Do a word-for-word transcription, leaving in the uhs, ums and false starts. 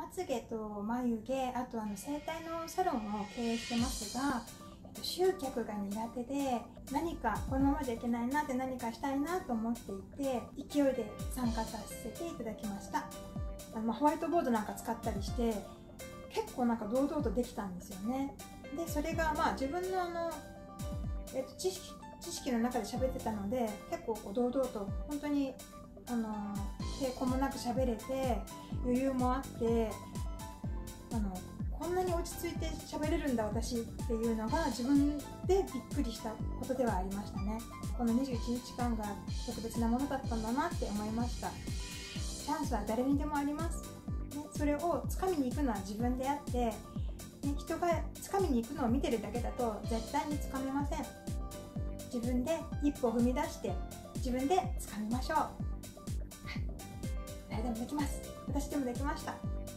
まつげと眉毛、あとあの整体のサロンを経営してますが、集客が苦手で、何かこのままじゃいけないなって、何かしたいなと思っていて、勢いで参加させていただきました。あのホワイトボードなんか使ったりして結構なんか堂々とできたんですよね。でそれがまあ自分のあの、えっと、知識知識の中で喋ってたので、結構こう堂々と本当にあの抵抗もなく喋れて、余裕もあって、あのこんなに落ち着いて喋れるんだ私っていうのが自分でびっくりしたことではありましたね。このにじゅういちにちかんが特別なものだったんだなって思いました。チャンスは誰にでもあります、ね、それを掴みに行くのは自分であって、ね、人が掴みに行くのを見てるだけだと絶対に掴めません。自分で一歩踏み出して自分で掴みましょう。はい、誰でもできます。私でもできました。